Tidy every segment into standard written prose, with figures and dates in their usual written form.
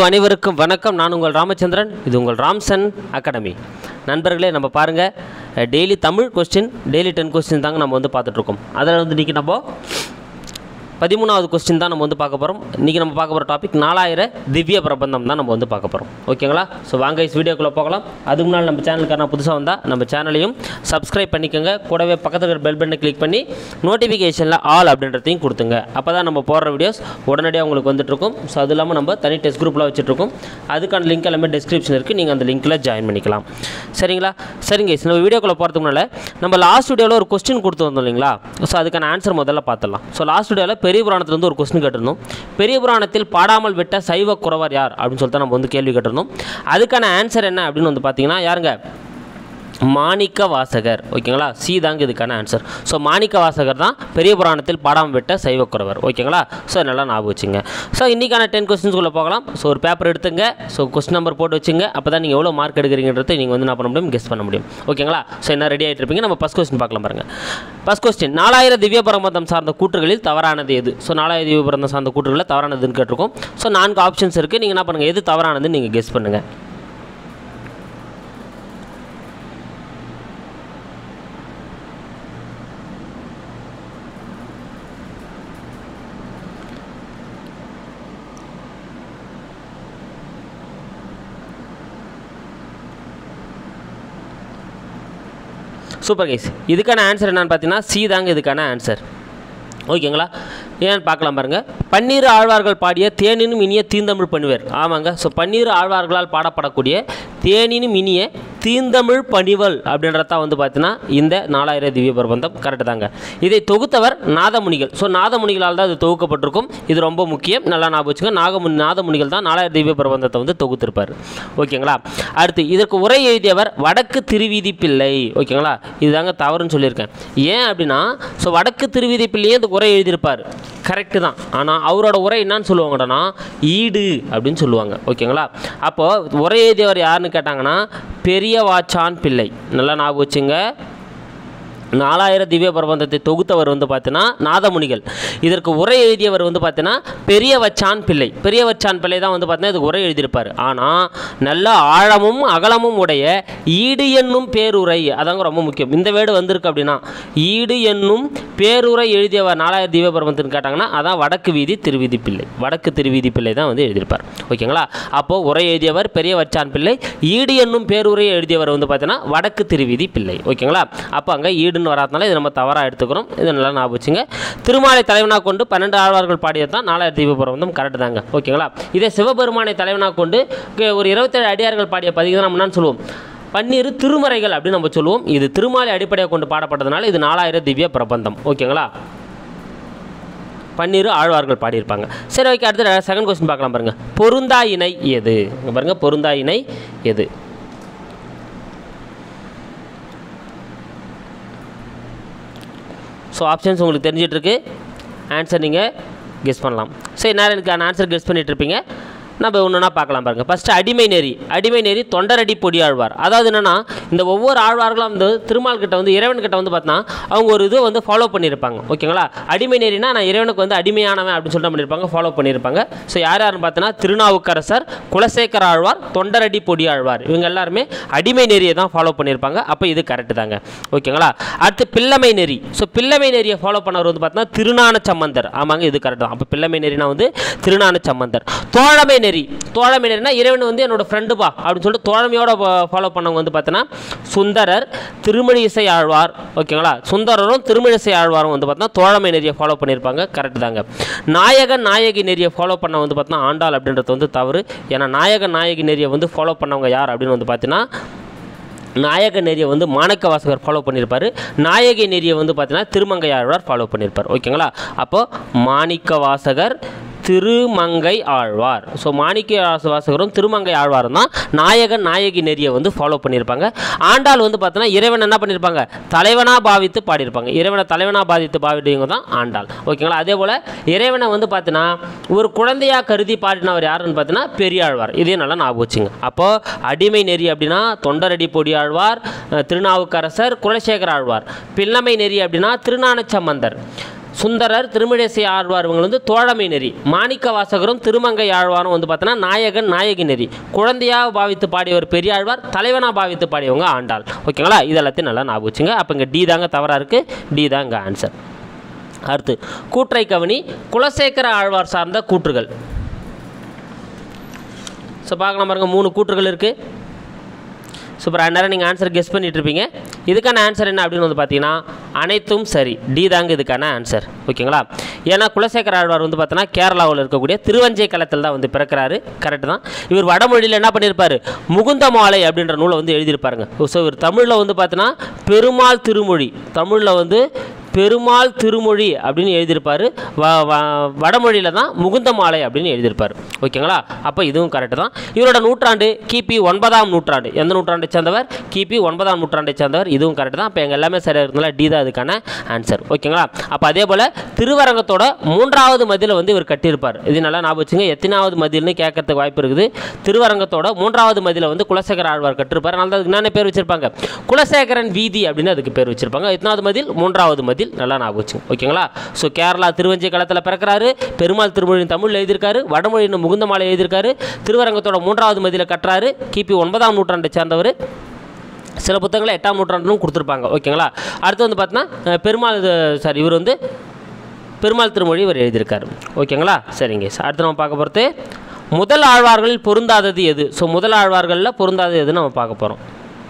அனைவருக்கும் வணக்கம். நான் உங்கள் ராமச்சந்திரன். இது உங்கள் ராம்சன் அகாடமி. நண்பர்களே, நம்ம பாருங்கள், daily Tamil question, daily 10 question தாங்க நம்ம வந்து பார்த்துட்ருக்கோம். அதில் வந்து இன்றைக்கி நம்ம 13வது கொஸ்டின் தான் நம்ம வந்து பார்க்க போகிறோம். இன்றைக்கி நம்ம பார்க்க போகிற டாபிக் 4000 திவ்ய பிரபந்தம் தான் நம்ம வந்து பார்க்க போகிறோம். ஓகேங்களா? ஸோ வாங்க இஸ் வீடியோக்குள்ளே போகலாம். அதுக்கு முன்னால் நம்ம சேனலுக்கான புதுசாக வந்தால் நம்ம சேனலையும் சப்ஸ்கிரைப் பண்ணிக்கோங்க. கூடவே பக்கத்தில் இருக்கிற பெல் பட்டனை கிளிக் பண்ணி நோட்டிஃபிகேஷனில் ஆல் அப்படின்றதையும் கொடுத்துங்க. அப்போ தான் நம்ம போடுற வீடியோஸ் உடனடியாக உங்களுக்கு வந்துட்டுருக்கும். ஸோ அது இல்லாமல் நம்ம தனி டெஸ்ட் குரூப்பில் வச்சுட்ருக்கோம். அதுக்கான லிங்க் எல்லாமே டிஸ்கிரிப்ஷன் இருக்குது. நீங்கள் அந்த லிங்க்கில் ஜாயின் பண்ணிக்கலாம். சரிங்களா? சரிங்க. நம்ம வீடியோக்குள்ளே போகிறதுக்கு முன்னால் நம்ம லாஸ்ட் வீடியோவில் ஒரு கொஸ்டின் கொடுத்து வந்தோம் இல்லைங்களா? ஸோ அதுக்கான ஆன்சர் முதல்ல பார்த்துடலாம். ஸோ லாஸ்ட் வீடியோவில் பெரிய புராணத்திலிருந்து ஒரு கொஸ்டின் கேட்டிருந்தோம். பெரிய புராணத்தில் பாடாமல் விட்ட சைவ குறவர் யார் அப்படின்னு சொல்லிட்டு நம்ம வந்து கேள்வி கேட்டிருந்தோம். அதுக்கான ஆன்சர் என்ன அப்படின்னு வந்து பார்த்தீங்கன்னா, யாருங்க? மாணிக்க வாசகர். ஓகேங்களா? சி தாங்க இதுக்கான ஆன்சர். ஸோ மாணிக்க வாசகர் தான் பெரிய புராணத்தில் பாடாமல் விட்ட சைவக்குறவர். ஓகேங்களா? ஸோ நல்லா ஞாபகம் வச்சுங்க. ஸோ இன்றைக்கான 10 கொஸ்டின்ஸ்குள்ளே போகலாம். ஸோ ஒரு பேப்பர் எடுத்துங்க. ஸோ கொஸ்டின் நம்பர் போட்டு வச்சுங்க. அப்போ தான் நீங்கள் எவ்வளோ மார்க் எடுக்கிறீங்கன்றதை நீங்கள் வந்து என்ன பண்ண முடியும், கெஸ் பண்ண முடியும். ஓகேங்களா? ஸோ என்ன ரெடி ஆகிட்டு இருப்பீங்க. நம்ம ஃபஸ்ட் கொஸ்டின் பார்க்கலாம் பாருங்கள். ஃபஸ்ட் கொஸ்டின், 4000 திவ்ய பிரபந்தம் சார்ந்த கூற்றுகளில் தவறானது எது? ஸோ 4000 திவ்ய பிரபந்தம் சார்ந்த கூற்றுகளில் தவறானதுன்னு கேட்டிருக்கோம். ஸோ 4 ஆப்ஷன்ஸ் இருக்குது. நீங்கள் என்ன பண்ணுங்கள், எது தவறானதுன்னு நீங்கள் கெஸ் பண்ணுங்கள். Super guys. இதுக்கான ஆன்சர் என்னன்னு பார்த்தீங்கன்னா, சி தாங்க இதுக்கான ஆன்சர். ஓகேங்களா? ஏன்னு பார்க்கலாம் பாருங்கள். பன்னீர் ஆழ்வார்கள் பாடிய தேனினும் இனிய தீந்தமிழ் பணிவர். ஆமாங்க. ஸோ பன்னீர் ஆழ்வார்களால் பாடப்படக்கூடிய தேனினும் இனிய தீந்தமிழ் பணிவல் அப்படின்றதான் வந்து பார்த்தீங்கன்னா இந்த 4000 திவ்ய பிரபந்தம் கரெக்டு தாங்க. இதை தொகுத்தவர் நாதமுனிகள். ஸோ நாதமுனிகளால் தான் இது தொகுக்கப்பட்டிருக்கும். இது ரொம்ப முக்கியம், நல்லா ஞாபகம் வச்சுங்க. நாதமுனிகள் தான் 4000 திவ்ய பிரபந்தத்தை வந்து தொகுத்திருப்பார். ஓகேங்களா? அடுத்து, இதற்கு உரை எழுதியவர் வடக்கு திருவீதி பிள்ளை. ஓகேங்களா? இதுதாங்க தவறுன்னு சொல்லியிருக்கேன். ஏன் அப்படின்னா, ஸோ வடக்கு திருவீதி பிள்ளையே இந்த உரை எழுதியிருப்பார். கரெக்டு தான். ஆனால் அவரோட உரை என்னன்னு சொல்லுவாங்கன்னா, ஈடு அப்படின்னு சொல்லுவாங்க. ஓகேங்களா? அப்போது உரை எழுதியவர் யாருன்னு கேட்டாங்கன்னா, பெரியவாச்சான் பிள்ளை. நல்லா ஞாபகம் வச்சுங்க. 4000 திவ்ய பிரபந்தத்தை தொகுத்தவர் வந்து பார்த்தீங்கன்னா நாதமுனிகள். இதற்கு உரை எழுதியவர் வந்து பார்த்தீங்கன்னா பெரியவச்சான் பிள்ளை. பெரியவச்சான் பிள்ளை தான் வந்து பார்த்தீங்கன்னா இதுக்கு உரை எழுதியிருப்பார். ஆனால் நல்ல ஆழமும் அகலமும் உடைய ஈடு என்னும் பேருரை, அதாங்க ரொம்ப முக்கியம். இந்த வேர்டு வந்திருக்கு அப்படின்னா, ஈடு என்னும் பேருரை எழுதியவர் 4000 திவ்ய பிரபந்தத்துன்னு கேட்டாங்கன்னா அதான் வடக்கு வீதி திருவீதி பிள்ளை. வடக்கு திருவீதி பிள்ளை தான் வந்து எழுதியிருப்பார். ஓகேங்களா? அப்போது உரை எழுதியவர் பெரியவச்சான் பிள்ளை, ஈடு என்னும் பேருரை எழுதியவர் வந்து பார்த்தீங்கன்னா வடக்கு திருவீதி பிள்ளை. ஓகேங்களா? அப்போ அங்கே ஈடு வராதனால இது நம்ம தவறாக எடுத்துக்கிறோம். இது நல்லா ஞாபகம் வச்சுங்க. திருமாலை தலைவனாக கொண்டு 12 ஆழ்வார்கள் பாடியது தான் 4000 திவ்ய பிரபந்தம் கரெக்டு தாங்க. ஓகேங்களா? இதே சிவபெருமானை தலைவனாக கொண்டு ஒரு 27 அடியார்கள் பாடிய பதிவு தான் நம்ம என்னன்னு சொல்லுவோம், பன்னீர் திருமறைகள் அப்படின்னு நம்ம சொல்லுவோம். இது திருமாலை அடிப்படையாக கொண்டு பாடப்பட்டதுனால இது 4000 திவ்ய பிரபந்தம். ஓகேங்களா? பன்னீர் ஆழ்வார்கள் பாடியிருப்பாங்க. சரி, ஓகே. அடுத்து செகண்ட் கொஸ்டின் பார்க்கலாம் பாருங்கள். பொருந்தா இணை எது? பாருங்கள், பொருந்தா இணை எது? ஸோ ஆப்ஷன்ஸ் உங்களுக்கு தெரிஞ்சிட்ருக்கு. ஆன்சர் நீங்கள் கெஸ் பண்ணலாம். சரி, நான் எனக்கு ஆன்சர் கெஸ் பண்ணிகிட்ருப்பீங்க. நம்ம ஒன்றுனா பார்க்கலாம் பாருங்கள். ஃபஸ்ட்டு அடிமை நெறி. அடிமை நெறி தொண்டரடி பொடி ஆழ்வார். அதாவது என்னென்னா, இந்த ஒவ்வொரு ஆழ்வார்களும் வந்து திருமால் கிட்ட வந்து இறைவன்கிட்ட வந்து பார்த்தா அவங்க ஒரு இது வந்து ஃபாலோ பண்ணியிருப்பாங்க. ஓகேங்களா? அடிமை நெறினா நான் இறைவனுக்கு வந்து அடிமையானவன் அப்படின்னு சொல்லிட்டு பண்ணியிருப்பாங்க, ஃபாலோ பண்ணியிருப்பாங்க. ஸோ யார் யாருன்னு பார்த்தோன்னா, திருநாவுக்கரசர், குலசேகர ஆழ்வார், தொண்டரடி பொடி ஆழ்வார், இவங்க எல்லாருமே அடிமை நெறியை தான் ஃபாலோ பண்ணியிருப்பாங்க. அப்போ இது கரெக்டு தாங்க. ஓகேங்களா? அடுத்து பிள்ளமை நெறி. ஸோ பிள்ளமை நெறியை ஃபாலோ பண்ணவர் வந்து பார்த்தீங்கன்னா திருஞான சம்பந்தர். ஆமாங்க, இது கரெக்டு தான். அப்போ பிள்ளமை நெறினா வந்து திருஞான சம்பந்தர். தோழமை நெறி. தோழமை நெறினா இறைவன் வந்து என்னோட ஃப்ரெண்டுப்பா அப்படின்னு சொல்லிட்டு தோழமையோட ஃபாலோ பண்ணவங்க வந்து பார்த்தீங்கன்னா சுந்தரர், திருமழிசை ஆழ்வார். ஓகேங்களா? சுந்தரரும் திருமழிசை ஆழ்வாரும் வந்து பார்த்தீங்கன்னா தோழமை நெறியை ஃபாலோ பண்ணியிருப்பாங்க. கரெக்டு தாங்க. நாயகன் நாயகி நெறியை ஃபாலோ பண்ண வந்து பார்த்தீங்கன்னா ஆண்டாள் அப்படின்றது வந்து தவறு. ஏன்னா நாயகன் நாயகி நெறியை வந்து ஃபாலோ பண்ணவங்க யார் அப்படின்னு வந்து பார்த்தீங்கன்னா, நாயக நெறியை வந்து மாணிக்க வாசகர் ஃபாலோ பண்ணியிருப்பார். நாயகி நெறியை வந்து பார்த்தீங்கன்னா திருமங்கை ஆழ்வார் ஃபாலோ பண்ணியிருப்பார். ஓகேங்களா? அப்போது மாணிக்க வாசகர், திருமங்கை ஆழ்வார். ஸோ மாணிக்க வாசகரும் திருமங்கை ஆழ்வாரும் தான் நாயகன் நாயகி நெறியை வந்து ஃபாலோ பண்ணியிருப்பாங்க. ஆண்டாள் வந்து பார்த்தோன்னா இறைவன் என்ன பண்ணியிருப்பாங்க, தலைவனாக பாவித்து பாடியிருப்பாங்க. இறைவனை தலைவனாக பாவித்தவங்க தான் ஆண்டாள். ஓகேங்களா? அதே போல் இறைவனை வந்து பார்த்தீங்கன்னா ஒரு குழந்தையாக கருதி பாடினவர் யாருன்னு பார்த்தீங்கன்னா பெரியாழ்வார். இதே நல்லா ஞாபகம் வச்சுங்க. அப்போது அடிமை நெறி அப்படின்னா தொண்டரடி பொடி ஆழ்வார், திருநாவுக்கரசர், குலசேகர ஆழ்வார். பிள்ளமை நெறி அப்படின்னா திருஞான சம்பந்தர். சுந்தரர், திருமிழிசை ஆழ்வார் இவங்க வந்து தோழமை நெறி. மாணிக்க வாசகரும் திருமங்கை ஆழ்வாரும் வந்து பார்த்தீங்கன்னா நாயகன் நாயகி நெறி. குழந்தையாக பாவித்து பாடியவர் பெரியாழ்வார், தலைவனாக பாவித்து பாடியவங்க ஆண்டாள். ஓகேங்களா, இது எல்லாத்தையும் நல்லா ஞாபகம் வச்சுங்க. அப்போ இங்கே டி தாங்க தவறாக இருக்குது, டி தான் இங்கே ஆன்சர். அடுத்து கூற்றை கவனி. குலசேகர ஆழ்வார் சார்ந்த கூற்றுகள். ஸோ பார்க்கலாம் பாருங்க, 3 கூற்றுகள் இருக்குது. சூப்பர். நேரம் நீங்கள் ஆன்சர் கெஸ் பண்ணிட்டு இருப்பீங்க. இதுக்கான ஆன்சர் என்ன அப்படின்னு வந்து பார்த்தீங்கன்னா அனைத்தும் சரி, டி தாங்க இதுக்கான ஆன்சர். ஓகேங்களா, ஏன்னா குலசேகர ஆழ்வார் வந்து பார்த்தீங்கன்னா கேரளாவில் இருக்கக்கூடிய திருவஞ்சை களத்தில் தான் வந்து பிறக்கிறாரு. கரெக்டு தான். இவர் வடமொழியில் என்ன பண்ணியிருப்பார், முகுந்த மாலை அப்படின்ற நூலை வந்து எழுதியிருப்பாருங்க. ஸோ இவர் தமிழில் வந்து பார்த்தீங்கன்னா பெருமாள் திருமொழி, தமிழில் வந்து பெருமாள் திருமொழி அப்படின்னு எழுதியிருப்பார். வடமொழியில் தான் முகுந்த மாலை அப்படின்னு எழுதியிருப்பார். ஓகேங்களா, அப்போ இதுவும் கரெக்டு தான். இவரோட நூற்றாண்டு கிபி 9ஆம் நூற்றாண்டு. எந்த நூற்றாண்டை சேர்ந்தவர், கிபி 9ஆம் நூற்றாண்டை சேர்ந்தவர். இதுவும் கரெக்டு தான். அப்போ எங்கள் எல்லாமே சரியாக இருந்தாலும் டி தான் அதுக்கான ஆன்சர். ஓகேங்களா, அப்போ அதே போல் திருவரங்கத்தோட 3வது மதிலை வந்து இவர் கட்டியிருப்பார். இது நல்லா ஞாபகம் வச்சுங்க. எத்தனாவது மதில்னு கேட்கறதுக்கு வாய்ப்பு இருக்குது. திருவரங்கத்தோட 3வது மதிலை வந்து குலசேகர ஆழ்வார் கட்டிருப்பார். அதனால அதுக்கு என்னென்ன பேர் வச்சிருப்பாங்க, குலசேகரன் வீதி அப்படின்னு அதுக்கு பேர் வச்சிருப்பாங்க. எத்தனாவது மதில், 3வது மதில். நல்லா ஞாபகம் வச்சுங்க. ஓகேங்களா, ஸோ கேரளா திருவஞ்சை களத்தில் பிறக்கிறாரு. பெருமாள் திருமொழியின் தமிழில் எழுதியிருக்காரு, வடமொழியின் முகுந்த மாலை எழுதியிருக்காரு. திருவரங்கத்தோட 3வது மதிலை கட்டுறாரு. கிபி 9ஆம் நூற்றாண்டை சேர்ந்தவர். சில புத்தகங்களை 8ஆம் நூற்றாண்டுன்னு கொடுத்துருப்பாங்க. ஓகேங்களா, அடுத்து வந்து பார்த்தீங்கன்னா இவர் வந்து பெருமாள் திருமொழி இவர் எழுதியிருக்காரு. ஓகேங்களா, சரிங்க. அடுத்து நம்ம பார்க்க போகிறது முதல் ஆழ்வார்களில் பொருந்தாதது எது. ஸோ முதல் ஆழ்வார்களில் பொருந்தாதது எதுன்னு நம்ம பார்க்க போகிறோம்.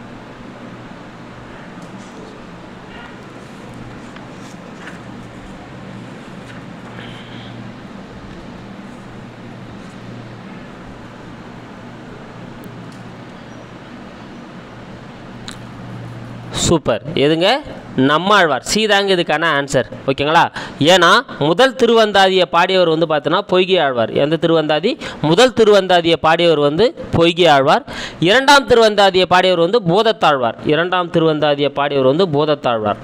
சூப்பர். எதுங்க, நம்மாழ்வார். சீதாங்க இதுக்கான ஆன்சர். ஓகேங்களா, ஏன்னா முதல் திருவந்தாதியை பாடியவர் வந்து பார்த்தோன்னா பொய்கை ஆழ்வார். எந்த திருவந்தாதி, முதல் திருவந்தாதியை பாடியவர் வந்து பொய்கை ஆழ்வார். 2ஆம் திருவந்தாதியை பாடியவர் வந்து போதத்தாழ்வார். 2ஆம் திருவந்தாதியை பாடியவர் வந்து போதத்தாழ்வார்.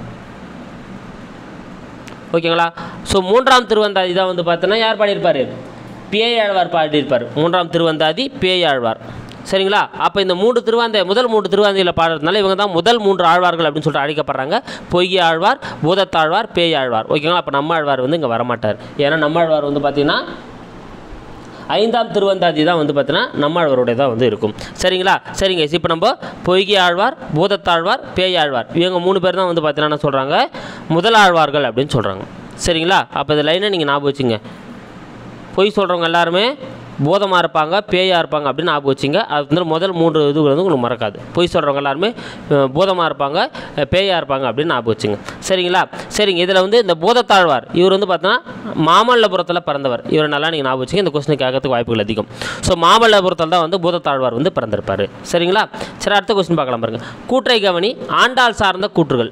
ஓகேங்களா, ஸோ 3ஆம் திருவந்தாதி தான் வந்து பார்த்தோன்னா யார் பாடியிருப்பார், பேயாழ்வார் பாடியிருப்பார். 3ஆம் திருவந்தாதி பேயாழ்வார். சரிங்களா, அப்போ இந்த முதல் 3 திருவாந்தையில் பாடுறதுனால இவங்க தான் முதல் 3 ஆழ்வார்கள் அப்படின்னு சொல்லிட்டு அழைக்கப்படுறாங்க. பொய்கை ஆழ்வார், பூதத்தாழ்வார், பேயாழ்வார். ஓகேங்களா, அப்போ நம்ம ஆழ்வார் வந்து இங்கே வரமாட்டார். ஏன்னா நம்ம ஆழ்வார் வந்து பார்த்தீங்கன்னா 5ஆம் திருவந்தாதி தான் வந்து பார்த்தீங்கன்னா நம்மாழ்வாருடைய தான் வந்து இருக்கும். சரிங்களா, சரிங்க. இப்போ நம்ம பொய்கை ஆழ்வார், பூதத்தாழ்வார், பேயாழ்வார் இவங்க 3 பேர் தான் வந்து பார்த்தீங்கன்னா என்ன சொல்கிறாங்க, முதல் ஆழ்வார்கள் அப்படின்னு சொல்கிறாங்க. சரிங்களா, அப்போ இந்த லைனை நீங்கள் ஞாபகம் வச்சுங்க. பொய் சொல்கிறவங்க எல்லாருமே போதமாக இருப்பாங்க, பேயாக இருப்பாங்க அப்படின்னு ஞாபகம் வச்சுங்க. அது வந்து முதல் 3 இதுகள் வந்து உங்களுக்கு மறக்காது. பொய் சொல்கிறவங்க எல்லாருமே போதமாக இருப்பாங்க, பேயாக இருப்பாங்க அப்படின்னு ஞாபகம் வச்சுங்க. சரிங்களா, சரிங்க. இதில் வந்து இந்த போதத்தாழ்வார் இவர் வந்து பார்த்தோன்னா மாமல்லபுரத்தில் பிறந்தவர். இவர் நல்லா நீங்கள் ஞாபகம் வச்சுங்க. இந்த கொஸ்டின் கேட்கறதுக்கு வாய்ப்புகள் அதிகம். ஸோ மாமல்லபுரத்தில் தான் வந்து பூதத்தாழ்வார் வந்து பிறந்திருப்பார். சரிங்களா, சரி. அடுத்த கொஸ்டின் பார்க்கலாம் பாருங்கள். கூற்றை கவனி. ஆண்டாள் சார்ந்த கூற்றுகள்.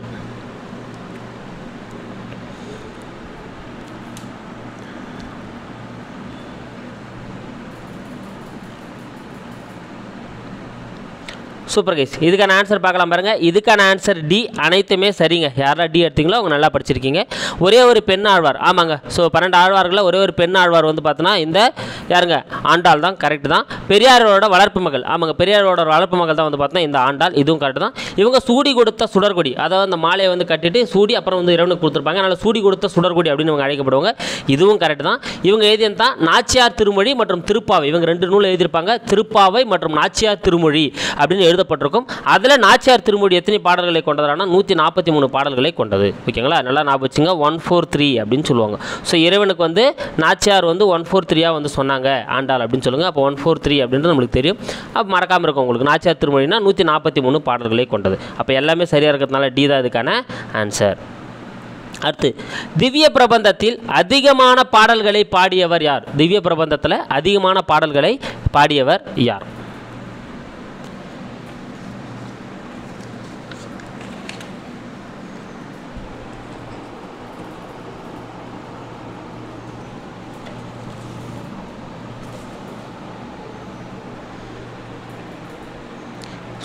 Super guys. இதுக்கான ஆன்சர் பார்க்கலாம் பாருங்கள். இதுக்கான ஆன்சர் டி. அனைத்துமே சரிங்க. யாரெல்லாம் டி எடுத்தீங்களோ அவங்க நல்லா படிச்சிருக்கீங்க. ஒரே ஒரு பெண் ஆழ்வார். ஆமாங்க. ஸோ 12 ஆழ்வார்களில் ஒரே ஒரு பெண் ஆழ்வார் வந்து பார்த்தோன்னா இந்த யாருங்க, ஆண்டாள் தான். கரெக்டு தான். பெரியாரோட வளர்ப்பு மகள். ஆமாங்க, பெரியாரோட வளர்ப்பு மகள் தான் வந்து பார்த்தோன்னா இந்த ஆண்டாள். இதுவும் கரெக்டு தான். இவங்க சூடி கொடுத்த சுடர்கொடி, அதாவது அந்த மாலையை வந்து கட்டிட்டு சூடி அப்புறம் வந்து இறைவனுக்கு கொடுத்துருப்பாங்க. அதனால் சூடி கொடுத்த சுடர்கொடி அப்படின்னு இவங்க அழைக்கப்படுவாங்க. இதுவும் கரெக்டு தான். இவங்க எழுதியது தான் நாச்சியார் திருமொழி மற்றும் திருப்பாவை. இவங்க 2 நூல் எழுதியிருப்பாங்க. திருப்பாவை மற்றும் நாச்சியார் திருமொழி அப்படின்னு எழுதப்பட்டிருக்கும். அதில் நாச்சியார் திருமொழி எத்தனை பாடல்களை கொண்டதுனா 143 பாடல்களை கொண்டது. ஓகேங்களா, நல்லா ஞாபகம் வச்சுங்க. 143 அப்படின்னு சொல்லுவாங்க. ஸோ இறைவனுக்கு வந்து நாச்சியார் வந்து 143 வந்து சொன்னாங்க ஆண்டாள் அப்படின்னு சொல்லுங்கள். அப்போ 143 அப்படின்றது நம்மளுக்கு தெரியும். அப்போ மறக்காமல் இருக்கும் உங்களுக்கு. நாச்சியார் திருமொழினா 143 பாடல்களை கொண்டது. அப்போ எல்லாமே சரியாக இருக்கிறதுனால டி தான் இதுக்கான ஆன்சர். அடுத்து திவ்ய பிரபந்தத்தில் அதிகமான பாடல்களை பாடியவர் யார். திவ்ய பிரபந்தத்தில் அதிகமான பாடல்களை பாடியவர் யார்.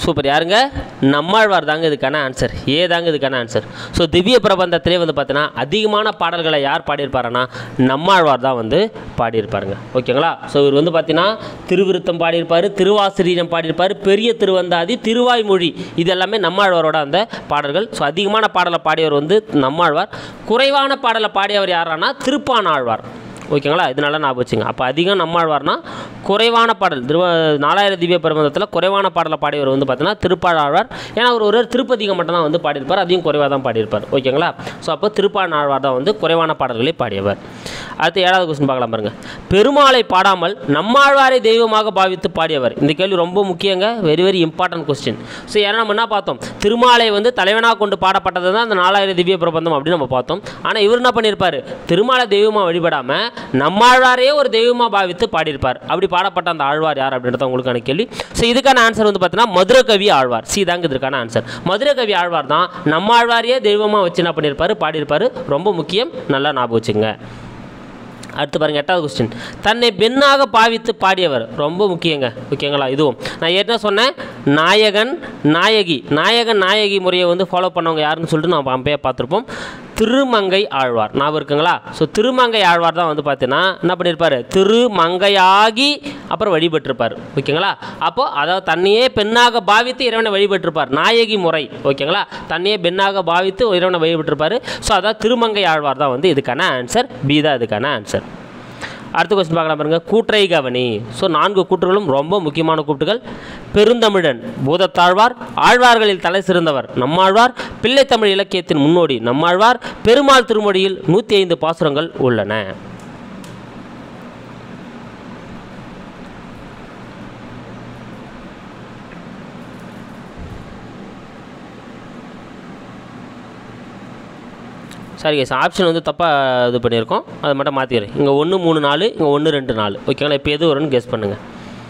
சூப்பர். யாருங்க? நம்மாழ்வார் தாங்க இதுக்கான ஆன்சர். ஏ தாங்க இதுக்கான ஆன்சர். ஸோ திவ்ய பிரபந்தத்திலே வந்து பார்த்தீங்கன்னா அதிகமான பாடல்களை யார் பாடியிருப்பாருன்னா நம்மாழ்வார் தான் வந்து பாடியிருப்பாருங்க. ஓகேங்களா? ஸோ இவர் வந்து பார்த்தீங்கன்னா திருவிருத்தம் பாடியிருப்பார், திருவாசிரியம் பாடியிருப்பார், பெரிய திருவந்தாதி, திருவாய்மொழி, இது எல்லாமே நம்மாழ்வாரோட அந்த பாடல்கள். ஸோ அதிகமான பாடலை பாடியவர் வந்து நம்மாழ்வார். குறைவான பாடலை பாடியவர் யாரானா திருப்பானாழ்வார். ஓகேங்களா? இதனால ஞாபகம் வச்சுங்க. அப்போ அதிகம் நம்மாழ்வார்னா குறைவான பாடல் 4000 திவ்ய பிரபந்தத்தில் குறைவான பாடலை பாடியவர் வந்து பார்த்தீங்கன்னா திருப்பானாழ்வார். ஏன்னா அவர் ஒரு திருப்பதிகம் மட்டும் தான் வந்து பாடியிருப்பார், அதையும் குறைவாக தான் பாடியிருப்பார். ஓகேங்களா? ஸோ அப்போ திருப்பானாழ்வார் தான் வந்து குறைவான பாடல்களை பாடியவர். அடுத்து 7வது கொஸ்டின் பார்க்கலாம் பாருங்கள். பெருமாளை பாடாமல் நம்மாழ்வாரை தெய்வமாக பாவித்து பாடியவர். இந்த கேள்வி ரொம்ப முக்கியங்க, very very important question. So ஏன்னா நம்ம என்ன பார்த்தோம், திருமாலை வந்து தலைவனாக கொண்டு பாடப்பட்டது தான் அந்த 4000 திவ்ய பிரபந்தம் அப்படின்னு நம்ம பார்த்தோம். ஆனால் இவர் என்ன பண்ணியிருப்பார், திருமாலை தெய்வமாக வழிபடாமல் நம்மாழ்வாரையே ஒரு தெய்வமாக பாவித்து பாடியிருப்பார். அப்படி பாடப்பட்ட அந்த ஆழ்வார் யார் அப்படின்றத உங்களுக்கான கேள்வி. ஸோ இதுக்கான ஆன்சர் வந்து பார்த்தீங்கன்னா மதுரகவி ஆழ்வார். சி தாங்க இதற்கான ஆன்சர். மதுரகவி ஆழ்வார் தான் நம்மாழ்வாரையே தெய்வமாக வச்சு என்ன பண்ணியிருப்பார், பாடியிருப்பார். ரொம்ப முக்கியம், நல்லா ஞாபகம் வச்சுங்க. அடுத்து பாருங்கள் 8வது கொஸ்டின். தன்னை பெண்ணாக பாவித்து பாடியவர். ரொம்ப முக்கியங்க. ஓகேங்களா? இதுவும் நான் ஏற்கனவே சொன்னேன், நாயகன் நாயகி, நாயகன் நாயகி முறையை வந்து ஃபாலோ பண்ணவங்க யாருன்னு சொல்லிட்டு நம்ம அப்பயே பார்த்துருப்போம். திருமங்கை ஆழ்வார் ஞாபகம் இருக்குங்களா? ஸோ திருமங்கை ஆழ்வார் தான் வந்து பார்த்தீங்கன்னா என்ன பண்ணியிருப்பார், திருமங்கையாகி அப்புறம் வழிபட்டிருப்பார். ஓகேங்களா? அப்போது அதாவது தன்னையே பெண்ணாக பாவித்து இறைவனை வழிபட்டிருப்பார். நாயகி முறை. ஓகேங்களா? தன்னையே பெண்ணாக பாவித்து இறைவனை வழிபட்டிருப்பார். ஸோ அதாவது திருமங்கை ஆழ்வார் தான் வந்து இதுக்கான ஆன்சர். பி தான் இதுக்கான ஆன்சர். அடுத்த கொஸ்டின் பார்க்கலாம் பாருங்க. கூற்றை கவனி. ஸோ 4 கூற்றுகளும் ரொம்ப முக்கியமான கூற்றுகள். பெருந்தமிழன் பூதத்தாழ்வார், ஆழ்வார்களில் தலை சிறந்தவர் நம்மாழ்வார், பிள்ளைத்தமிழ் இலக்கியத்தின் முன்னோடி நம்மாழ்வார், பெருமாள் திருமொழியில் 105 பாசுரங்கள் உள்ளன. சாரி கேஸ், ஆப்ஷன் வந்து தப்பாக இது பண்ணியிருக்கோம், அதை மட்டும் மாற்றிக்கிறேன். இங்கே 1 3 4, இங்கே 1 2 4. ஓகேங்களா? இப்போ எது வரும்னு கெஸ் பண்ணுங்கள்.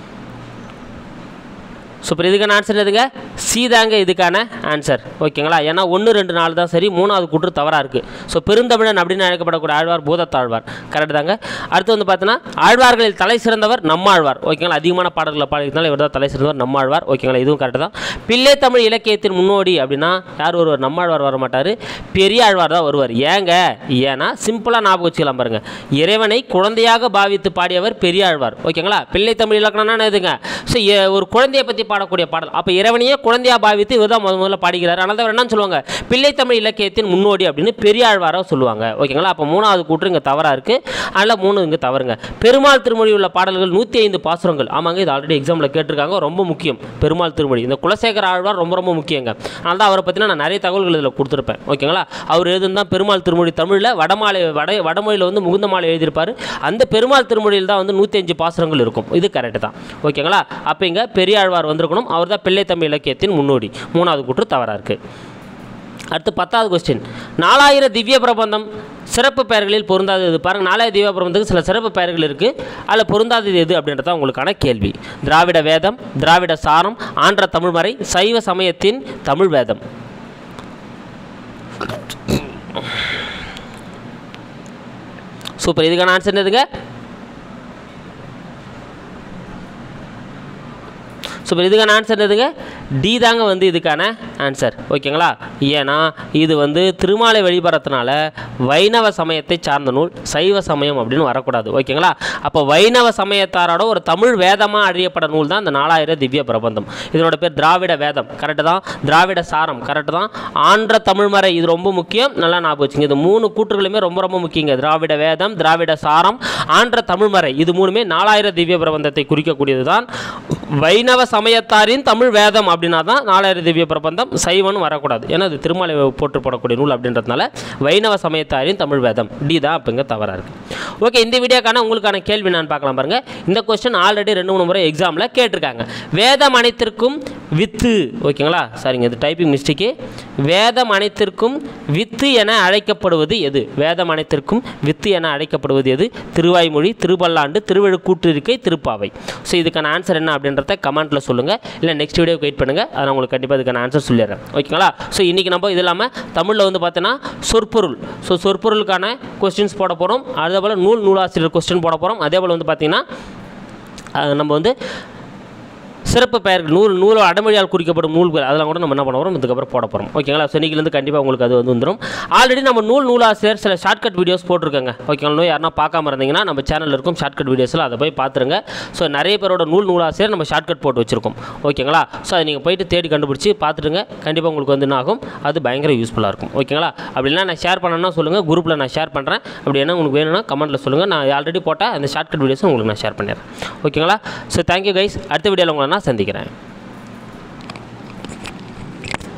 சூப்பர். இதுக்கான ஆன்சர் எதுங்க? சி தாங்க இதுக்கான ஆன்சர். ஓகேங்களா? ஏன்னா 1 2 4 தான் சரி, 3வது கூற்று தவறாக இருக்குது. ஸோ பெருந்தமிழன் அப்படின்னு அழைக்கப்படக்கூடிய ஆழ்வார் பூதத்தாழ்வார். கரெக்டு தாங்க. அடுத்து வந்து பார்த்தீங்கன்னா ஆழ்வார்களில் தலை சிறந்தவர் நம்மாழ்வார். ஓகேங்களா? அதிகமான பாடல்களை பாடிக்கிறதுனால இவர் தான் தலை சிறந்தவர் நம்மாழ்வார். ஓகேங்களா? இதுவும் கரெக்டு தான். பிள்ளை தமிழ் இலக்கியத்தின் முன்னோடி அப்படின்னா யார் வருவார்? நம்மாழ்வார் வர மாட்டார், பெரிய ஆழ்வார் தான் வருவார். ஏங்க? ஏன்னா சிம்பிளாக ஞாபகம் வச்சுக்கலாம் பாருங்கள். இறைவனை குழந்தையாக பாவித்து பாடியவர் பெரிய ஆழ்வார். ஓகேங்களா? பிள்ளை தமிழ் இலக்கணம்னா எதுங்க? ஸோ ஒரு குழந்தையை பற்றி பாடக்கூடிய பாடல். அப்போ இறைவனையே குழந்தையா பாவித்து இவர் தான் முதல்ல பாடுகிறார். அதனால தான் என்னன்னு சொல்லுவாங்க, பிள்ளைத்தமிழ் இலக்கியத்தின் முன்னோடி அப்படின்னு பெரியாழ்வாராக சொல்லுவாங்க. ஓகேங்களா? அப்போ 3வது கூற்று இங்கே தவறாக இருக்குது. அதனால் 3 இங்கே தவறுங்க. பெருமாள் திருமொழி உள்ள பாடல்கள் 105 பாசுரங்கள். ஆமாங்க, இது ஆல்ரெடி எக்ஸாமில் கேட்டிருக்காங்க. ரொம்ப முக்கியம் பெருமாள் திருமொழி. இந்த குலசேகர ஆழ்வார் ரொம்ப ரொம்ப முக்கியங்க. அதனால தான் அவரை பற்றினா நான் நிறைய தகவல்கள் இதில் கொடுத்துருப்பேன். ஓகேங்களா? அவர் எழுதுந்தான் பெருமாள் திருமொழி தமிழில் வடமொழியில் வந்து முகுந்த மாலை எழுதியிருப்பார். அந்த பெருமாள் திருமொழியில் தான் வந்து 105 பாசுரங்கள் இருக்கும். இது கரெக்டு தான். ஓகேங்களா? அப்போ இங்கே பெரியாழ்வார் வந்திருக்கணும். அவர் தான் பிள்ளைத்தமிழ் இலக்கியத்தின் முன்னோடி. 3வது கூற்று தவறாக இருக்குது. அடுத்து 10வது கொஸ்டின். 4000 திவ்ய பிரபந்தம் சிறப்பு பெயர்களில் பொருந்தாதது. பாருங்கள், 4000 திவ்ய பிரபந்தத்துக்கு சில சிறப்பு பெயர்கள் இருக்குது. அதில் பொருந்தாதது எது அப்படின்றத உங்களுக்கான கேள்வி. திராவிட வேதம், திராவிட சாரம், ஆன்ற தமிழ்மறை, சைவ சமயத்தின் தமிழ் வேதம். சூப்பர். இதுக்கான ஆன்சர் என்னதுங்க? சூப்பர். இதுக்கான ஆன்சர் எதுங்க? டி தாங்க வந்து இதுக்கான ஆன்சர். ஓகேங்களா? ஏன்னா இது வந்து திருமாலை வழிபடுறதுனால வைணவ சமயத்தை சார்ந்த நூல், சைவ சமயம் அப்படின்னு வரக்கூடாது. ஓகேங்களா? அப்போ வைணவ சமயத்தாரோட ஒரு தமிழ் வேதமாக அறியப்பட நூல் தான் இந்த 4000 திவ்ய பிரபந்தம். இதனோட பேர் திராவிட வேதம். கரெக்டு தான். திராவிட சாரம். கரெக்டு தான். ஆன்ற தமிழ்மறை, இது ரொம்ப முக்கியம், நல்லா ஞாபகம் வச்சுங்க. இது 3 கூற்றுகளுமே ரொம்ப ரொம்ப முக்கியங்க. திராவிட வேதம், திராவிட சாரம், ஆன்ற தமிழ்மறை, இது 3மே 4000 திவ்ய பிரபந்தத்தை குறிக்கக்கூடியது தான். வைணவ சமயத்தாரின் தமிழ் வேதம் அப்படின்னா தான் 4000 திவ்ய பிரபந்தம். சைவனும் வரக்கூடாது, ஏன்னா அது திருமாலை போற்றப்படக்கூடிய நூல் அப்படின்றதுனால வைணவ சமயத்தாரின் தமிழ் வேதம். டி தான் அப்போ தவறாக இருக்குது. ஓகே, இந்த வீடியோக்கான உங்களுக்கான கேள்வி நான் பார்க்கலாம் பாருங்கள். இந்த கொஸ்டின் ஆல்ரெடி 2-3 முறை எக்ஸாமில் கேட்டிருக்காங்க. வேதம் அனைத்திற்கும் வித்து. ஓகேங்களா? சரிங்க, இது டைப்பிங் மிஸ்டேக்கு. வேதம் அனைத்திற்கும் வித்து என அழைக்கப்படுவது எது? வேதம் அனைத்திற்கும் வித்து என அழைக்கப்படுவது எது? திருவாய்மொழி, திருப்பல்லாண்டு, திருவெழுக்கூற்றிருக்கை, திருப்பாவை. ஸோ இதுக்கான ஆன்சர் என்ன அப்படின்றத கமெண்ட்டில் சொல்லுங்கள். இல்லை நெக்ஸ்ட் வீடியோக்கு வெயிட் பண்ணுங்கள், அதை நான் உங்களுக்கு கண்டிப்பாக இதுக்கான ஆன்சர் சொல்லிடுறேன். ஓகேங்களா? ஸோ இன்றைக்கி நம்ம இது இல்லாமல் தமிழில் வந்து பார்த்தீங்கன்னா சொற்பொருள், ஸோ சொற்பொருளுக்கான கொஸ்டின்ஸ் போட போகிறோம். அதே போல் நூலாசிரியர் கொஸ்டின் போட போகிறோம். அதே போல் வந்து பார்த்திங்கன்னா நம்ம வந்து சிறப்பு பெயர்கள் நூல் அடைமொழியால் குறிக்கப்படும் நூல்கள் அதெல்லாம் கூட நம்ம என்ன பண்ண போகிறோம் இதுக்கப்புறம் போட போகிறோம். ஓகேங்களா? ஸோ இன்றைக்கிலேருந்து கண்டிப்பாக உங்களுக்கு அது வந்துடும். ஆல்ரெடி நம்ம நூலாசிரியர் சில ஷார்ட்கட் வீடியோஸ் போட்டிருக்காங்க. ஓகேங்களா? யாருன்னா பார்க்காம இருந்தீங்கன்னா நம்ம சேனலில் இருக்கும் ஷார்ட்கட் வீடியோஸில் அதை போய் பார்த்துருங்க. ஸோ நிறைய பேரோட நூலாசிரியர் நம்ம ஷார்ட்கட் போட்டு வச்சுருக்கோம். ஓகேங்களா? ஸோ அதை நீங்கள் போயிட்டு தேடி கண்டுபிடிச்சி பார்த்துட்டுங்க. கண்டிப்பாக உங்களுக்கு வந்து என்ன ஆகும், அது பயங்கர யூஸ்ஃபுல்லாக இருக்கும். ஓகேங்களா? அப்படின்னா நான் ஷேர் பண்ணணும்னா சொல்லுங்கள், குரூப்பில் நான் ஷேர் பண்ணுறேன். அப்படி என்ன உங்களுக்கு வேணும்னா கமெண்ட்டில் சொல்லுங்கள். நான் ஆல்ரெடி போட்டால் அந்த ஷார்ட்கட் வீடியோஸும் உங்களுக்கு நான் ஷேர் பண்ணிடுறேன். ஓகேங்களா? So thank you guys. அடுத்த வீடியோவில் உங்களை நான் சந்திக்கிறேன்.